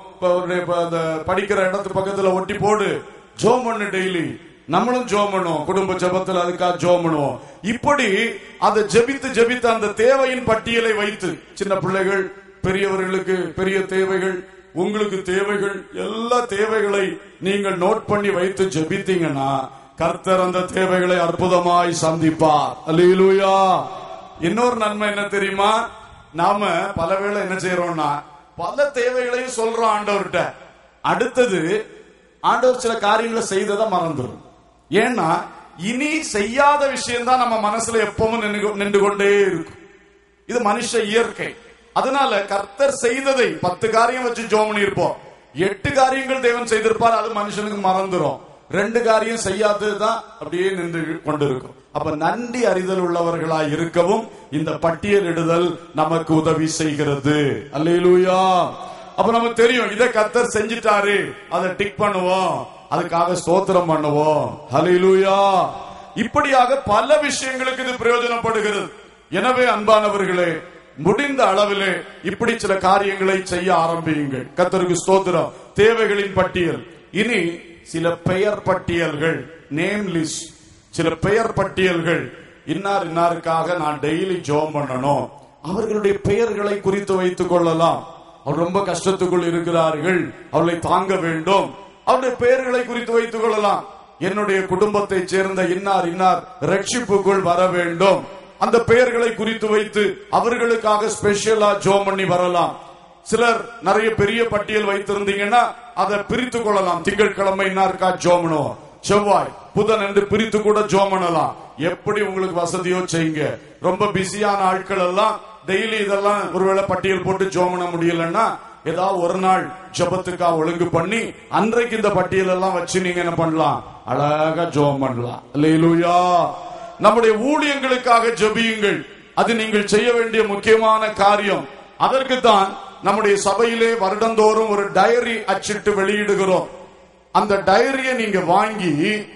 படிக்கிற இடத்து பக்கத்துல ஒட்டி போடு, ஜோம் பண்ணு. டெய்லி நம்மளும் ஜோம் பண்ணுவோம், குடும்ப ஜபத்தில் அதுக்காக ஜோம் பண்ணுவோம். இப்படி அதை ஜபித்து ஜபித்து அந்த தேவையின் பட்டியலை வைத்து, சின்ன பிள்ளைகள், பெரியவர்களுக்கு பெரிய தேவைகள், உங்களுக்கு தேவைகள், எல்லா தேவைகளை நீங்கள் நோட் பண்ணி வைத்து ஜபித்தீங்கன்னா கர்த்தர் அந்த தேவைகளை அற்புதமாய் சந்திப்பார். அல்லேலூயா. இன்னொரு நன்மை என்ன தெரியுமா, நாம பலவேளை என்ன செய்யறோம்னா பல தேவைகளையும் சொல்றோம் ஆண்டவர்கிட்ட, அடுத்தது ஆண்டவர் சில காரியங்களை செய்ததை மறந்துடும். ஏன்னா இனி செய்யாத விஷயம் தான் நம்ம மனசுல எப்பவும் நின்று கொண்டே இருக்கும். இது மனுஷ இயற்கை. அதனால கர்த்தர் செய்ததை பத்து காரியம் வச்சு ஜெபம் பண்ணிருப்போம், எட்டு காரியங்கள் தேவன் செய்திருப்பார், அது மனுஷனுக்கு மறந்துடும். ரெண்டு காரியம் செய்யாததுதான் அப்படியே நின்று கொண்டிருக்கும். அப்ப நன்றி அறிதல் உள்ளவர்களாய் இருக்கவும் இந்த பட்டியலிடுதல் நமக்கு உதவி செய்கிறது. அல்லேலூயா. அப்ப நமக்கு தெரியும், இதை கர்த்தர் செஞ்சிட்டாரு, அதை டிக் பண்ணுவோம், அதுக்காக ஸ்தோத்திரம் பண்ணுவோம். ஹல்லேலூயா. இப்படியாக பல விஷயங்களுக்கு இது பிரயோஜனப்படுகிறது. எனவே அன்பானவர்களே, முடிந்த அளவிலே இப்படி சில காரியங்களை செய்ய ஆரம்பியுங்கள். கர்த்தருக்கு ஸ்தோத்திரம். தேவைகளின் பட்டியல். இனி சில பெயர் பட்டியல்கள், நேம் லிஸ்ட், சில பெயர் பட்டியல்கள். இன்னார் இன்னாருக்காக நான் டெய்லி ஜெபம் பண்ணணும், அவர்களுடைய பெயர்களை குறித்து வைத்துக் கொள்ளலாம். அவர் ரொம்ப கஷ்டத்துக்குள் இருக்கிறார்கள், அவர்களை தாங்க வேண்டும், அவருடைய பெயர்களை குறித்து வைத்துக் கொள்ளலாம். என்னுடைய குடும்பத்தை சேர்ந்த இன்னார் இன்னார் ரட்சிப்புக்குள் வர வேண்டும், அந்த பெயர்களை குறித்து வைத்து அவர்களுக்காக ஸ்பெஷலா ஜெபம் பண்ணி வரலாம். சிலர் நிறைய பெரிய பட்டியல் வைத்திருந்தீங்கன்னா அதை பிரித்து கொள்ளலாம். திங்கட்கிழமை இன்னாருக்கா ஜெபம் பண்ணுவோம், செவ்வாய் புதன் என்று பிரித்து கூட ஜெபம் பண்ணலாம். எப்படி உங்களுக்கு வசதியோ செய்யுங்க. ரொம்ப பிஸியான ஆட்கள் எல்லாம் டெய்லி இதெல்லாம் ஒருவேளை பட்டியல் போட்டு ஜெபம் பண்ண முடியலன்னா ஏதாவது ஒரு நாள் ஜெபத்துக்கா ஒழுங்கு பண்ணி அன்றைக்கு இந்த பட்டியல் எல்லாம் வச்சு நீங்க என்ன பண்ணலாம், அழகா ஜெபம் பண்ணலாம். அல்லேலூயா. நம்முடைய ஊழியங்களுக்காக ஜெபியுங்கள், அது நீங்கள் செய்ய வேண்டிய முக்கியமான காரியம். அதற்கு தான் நம்முடைய சபையிலே வருடந்தோறும் ஒரு டைரி அச்சிட்டு வெளியிடுகிறோம். அந்த டைரியை நீங்க வாங்கி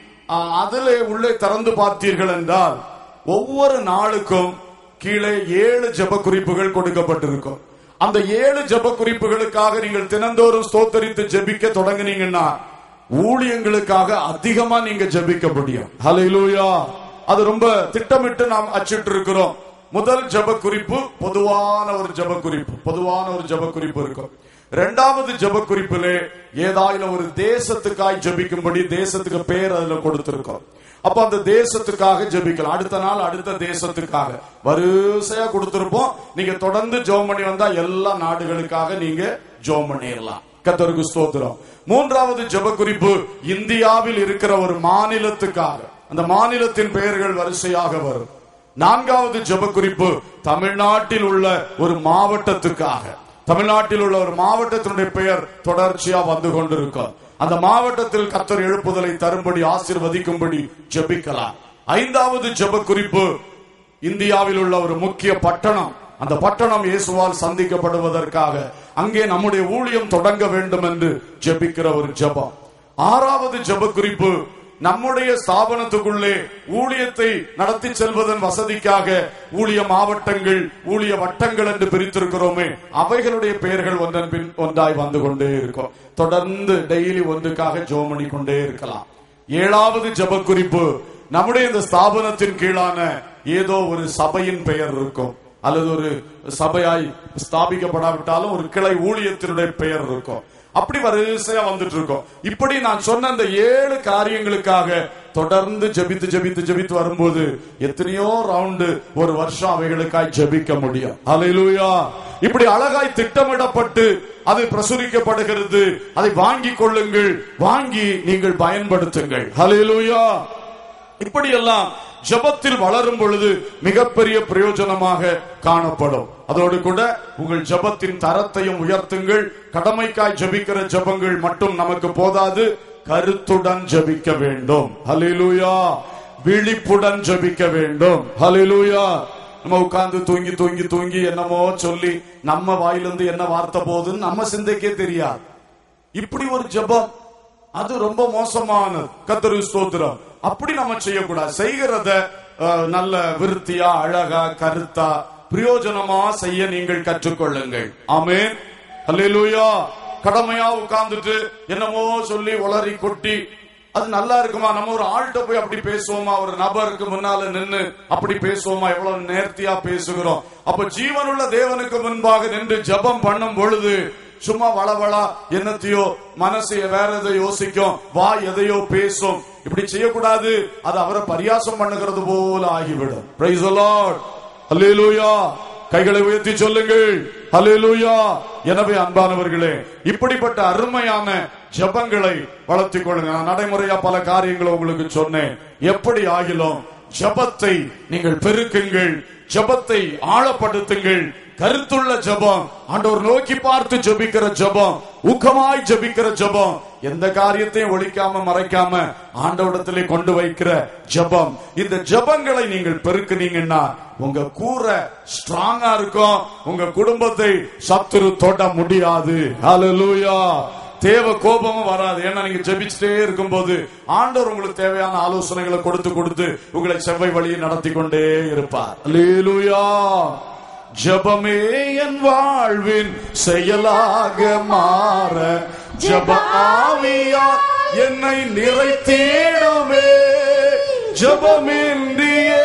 அதிலே உள்ளே திறந்து பார்த்தீர்கள் என்றால் ஒவ்வொரு நாளுக்கும் கீழே ஏழு ஜெப குறிப்புகள் கொடுக்கப்பட்டிருக்கும். அந்த ஏழு ஜெப குறிப்புகளுக்காக நீங்கள் தினந்தோறும் ஸ்தோத்தரித்து ஜெபிக்க தொடங்கினீங்கன்னா ஊழியங்களுக்காக அதிகமா நீங்க ஜெபிக்க முடியும். ஹல்லேலூயா. அது ரொம்ப திட்டமிட்டு நாம் அச்சிட்டு இருக்கிறோம். முதல் ஜெப குறிப்பு பொதுவான ஒரு ஜெப குறிப்பு, பொதுவான ஒரு ஜெப குறிப்பு இருக்கும். இரண்டாவது ஜெப குறிப்பிலே ஏதாயிலும் ஒரு தேசத்துக்காய் ஜெபிக்கும்படி தேசத்துக்கு பேர் அதுல கொடுத்திருக்கோம். அப்ப அந்த தேசத்துக்காக ஜெபிக்கலாம். அடுத்த நாள் அடுத்த தேசத்துக்காக வரிசையா கொடுத்திருப்போம். நீங்க தொடர்ந்து ஜெபம் பண்ணி வந்தா எல்லா நாடுகளுக்காக நீங்க ஜெபம் பண்ணிடலாம். கர்த்தருக்கு ஸ்தோத்திரம். மூன்றாவது ஜெப குறிப்பு இந்தியாவில் இருக்கிற ஒரு மாநிலத்துக்காக, அந்த மாநிலத்தின் பெயர்கள் வரிசையாக வரும். நான்காவது ஜெப குறிப்பு தமிழ்நாட்டில் உள்ள ஒரு மாவட்டத்துக்காக, தமிழ்நாட்டில் உள்ள ஒரு மாவட்டத்தினுடைய பெயர் தொடர்ச்சியா வந்து கொண்டிருக்கும். அந்த மாவட்டத்தில் கர்த்தர் எழுப்புதலை தரும்படி ஆசீர்வதிக்கும்படி ஜெபிக்கலாம். ஐந்தாவது ஜெப குறிப்பு இந்தியாவில் உள்ள ஒரு முக்கிய பட்டணம், அந்த பட்டணம் இயேசுவால் சந்திக்கப்படுவதற்காக அங்கே நம்முடைய ஊழியம் தொடங்க வேண்டும் என்று ஜெபிக்கிற ஒரு ஜெபம். ஆறாவது ஜெப குறிப்பு நம்முடைய ஸ்தாபனத்துக்குள்ளே ஊழியத்தை நடத்தி செல்வதன் வசதிக்காக ஊழிய மாவட்டங்கள், ஊழிய வட்டங்கள் என்று பிரித்திருக்கிறோமே, அவைகளுடைய பெயர்கள் ஒன்றன் பின் ஒன்றாய் வந்து கொண்டே இருக்கும். தொடர்ந்து டெய்லி ஒன்றுக்காக ஜெபம் பண்ணி கொண்டே இருக்கலாம். ஏழாவது ஜெப குறிப்பு நம்முடைய இந்த ஸ்தாபனத்தின் கீழான ஏதோ ஒரு சபையின் பெயர் இருக்கும், அல்லது ஒரு சபையாய் ஸ்தாபிக்கப்படாவிட்டாலும் ஒரு கிளை ஊழியத்தினுடைய பெயர் இருக்கும். அப்படி வரிசையா வந்துட்டு இருக்கோம். இப்படி நான் சொன்ன அந்த ஏழு காரியங்களுக்காக தொடர்ந்து ஜெபித்து ஜெபித்து ஜெபித்து வரும்போது எத்தனையோ ரவுண்டு ஒரு வருஷம் அவைகளுக்காய் ஜெபிக்க முடியும். ஹல்லேலூயா. இப்படி அழகாய் திட்டமிடப்பட்டு அது பிரசுரிக்கப்படுகிறது. அதை வாங்கி கொள்ளுங்கள், வாங்கி நீங்கள் பயன்படுத்துங்கள். ஹல்லேலூயா. இப்படியெல்லாம் ஜெபத்தில் வளரும் பொழுது மிகப்பெரிய பிரயோஜனமாக காணப்படும். அதோடு கூட உங்கள் ஜெபத்தின் தரத்தையும் உயர்த்துங்கள். கடமைக்காய் ஜெபிக்கிற ஜெபங்கள் மட்டும் நமக்கு போதாது, கருத்துடன் ஜெபிக்க வேண்டும். ஹல்லேலூயா. விழிப்புடன் ஜெபிக்க வேண்டும். ஹல்லேலூயா. நம்ம உட்கார்ந்து தூங்கி தூங்கி தூங்கி என்னமோ சொல்லி நம்ம வாயிலிருந்து என்ன வார்த்தை போகுதுன்னு நம்ம சிந்தைக்கே தெரியாது. இப்படி ஒரு ஜெபம் அது ரொம்ப மோசமானது. கர்த்தருக்கு ஸ்தோத்திரம். அப்படி நம்ம செய்யக்கூடாது. செய்கிறத நல்ல விருத்தியா, அழகா, கருத்தா, பிரயோஜனமா செய்ய நீங்கள் கற்றுக்கொள்ளுங்கள். ஆமென். ஹல்லேலூயா. கடமையா உட்கார்ந்துட்டு என்னமோ சொல்லி உளறி கொட்டி அது நல்லா இருக்குமா? நம்ம ஒரு ஆள்கிட்ட போய் அப்படி பேசுவோமா? ஒரு நபருக்கு முன்னால நின்று அப்படி பேசுவோமா? எவ்வளவு நேர்த்தியா பேசுகிறோம். அப்ப ஜீவனுள்ள தேவனுக்கு முன்பாக நின்று ஜெபம் பண்ணும் பொழுது சும்மா வளவளா என்னத்தையோ மனசு வேற எதை யோசிக்கும், வாய் எதையோ பேசும். இப்படி செய்யக்கூடாது. அது அவரை பரியாசம் பண்ணுகிறது போல ஆகிவிடும். Praise the Lord. ஹல்லேலூயா. கைகளை உயர்த்தி சொல்லுங்கள் ஹல்லேலூயா. எனவே அன்பானவர்களே, இப்படிப்பட்ட அருமையான ஜெபங்களை வளர்த்திக் கொள்ளுங்க. நான் நடைமுறையா பல காரியங்களை உங்களுக்கு சொன்னேன். எப்படி ஆகிலும் ஜெபத்தை நீங்கள் பெருக்குங்கள், ஜெபத்தை ஆழப்படுத்துங்கள். கருத்துள்ள ஜெபம், ஆண்டவர் நோக்கி பார்த்து ஜெபிக்கிற ஜெபம், ஊக்கமாய் ஜெபிக்கிற ஜெபம், எந்த காரியத்தையும் ஒழிக்காம மறைக்காம ஆண்டவரிடத்திலே கொண்டு வைக்கிற ஜெபம். இந்த ஜெபங்களை நீங்கள் பெருக்குனீங்கன்னா உங்க கூரை ஸ்ட்ராங்கா இருக்கும். உங்க குடும்பத்தை சத்துரு தொட முடியாது. ஹல்லேலூயா. தேவ கோபமும் வராது. ஏன்னா நீங்க ஜெபிச்சுட்டே இருக்கும் போது ஆண்டவர் உங்களுக்கு தேவையான ஆலோசனைகளை கொடுத்து கொடுத்து உங்களை செவ்வாய் வழியை நடத்தி கொண்டே இருப்பார். ஹல்லேலூயா. ஜெபமே என் வாழ்வின் செயலாக மாற ஜெப ஆவியா என்னை நிறைத்திடுமே. ஜெபமின்றியே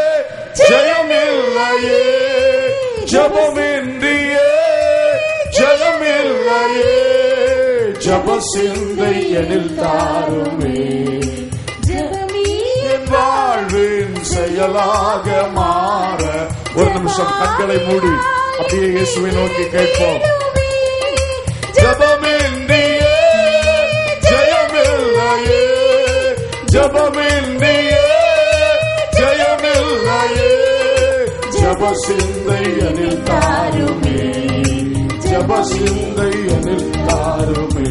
ஜெயமில்லையே, ஜெபமின்றியே ஜெயமில்லையே. ஜெப சிந்தை எனில் தாருமே. என் வாழ்வின் செயலாக மாற. ஒரு நிமிஷம் கண்களை மூடி அப்படியே இயேசுவை நோக்கி கேட்போம். ஜெபமின்றியே ஜெயமில்லையே, ஜெபமின்றியே ஜெயமில்லையே. ஜெப சிந்தை எனில் தாருமே, ஜெப சிந்தை எனில் தாருமே.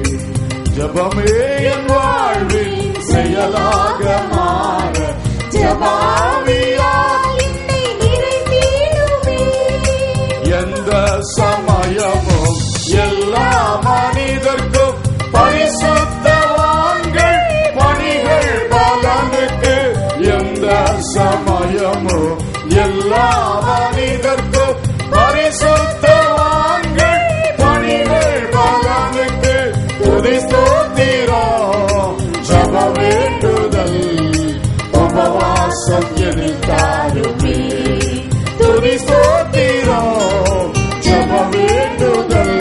ஜெபமே என் வாழ்வின் செயலாக மாற ஜெப ஆவியா என்னை நிறைத்திடுமே. எந்த சமயமும் எல்லா மனிதர்க்கும் பரிசுத்தவான்கள் பணிகள் பலனுக்கு. எந்த சமயமும் எல்லா மனிதர்க்கும் பரிசுத்தவான்கள் பணிகள் பலனுக்கு. துதி ஸ்தோத்திரம் ஜெப வேண்டுதல் உபவாசம் எனில் தாருமே. துதி ஸ்தோத்திரம் ஜெப வேண்டுதல்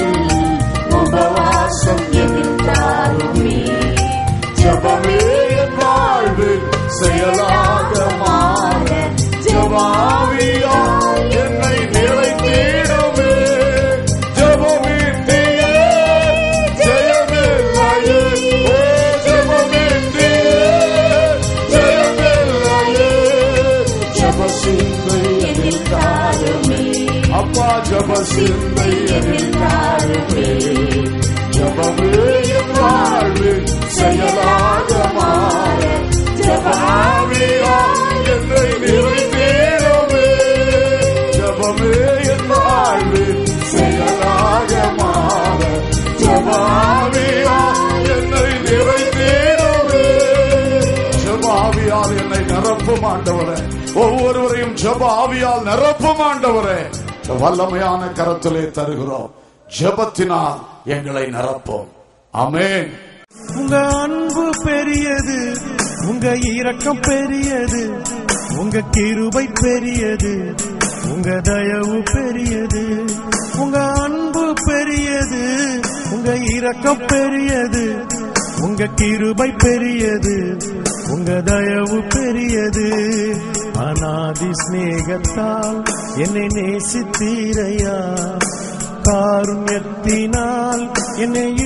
உபவாசம் எனில் தாருமே. ஜெபமே என் வாழ்வில் செயலாக மாற ஜெப ஆவியா என்னை நிறைத்திடுமே. ஜெபமின்றியே ஜெயமில்லையே, ஓ ஜெபமின்றியே ஜெயமில்லையே. ஜெப சிந்தை எனில் தாருமே. அப்பா ஜெப சிந்தை எனில் தாருமே. ஜெபமே என் வாழ்வில் செயலாக மாற ஜெப ஆவியா என்னை நிறைத்திடுமே. ஜெபமே என் வாழ்வில் செயலாக மாற ஜெப ஆவியா என்னை நிறைத்திடுமே. ஜெப ஆவியால் என்னை நிரப்பும் ஆண்டவரே. ஒவ்வொருவரையும் ஜெப ஆவியால் நிரப்பும் ஆண்டவரே. வல்லமையான கரத்திலே தருகிறோம். ஜெபத்தினால் எங்களை நிரப்போம். ஆமென். உங்க அன்பு பெரியது, உங்க இரக்கம் பெரியது, உங்க கிருபை பெரியது, உங்க தயவு பெரியது. உங்க அன்பு பெரியது, உங்க இரக்கம் பெரியது, உங்க கிருபை பெரியது, உங்க தயவு பெரியது. அநாதி சிநேகத்தால் என்னை நேசித்தீரையா, காருண்யத்தினால் என்னை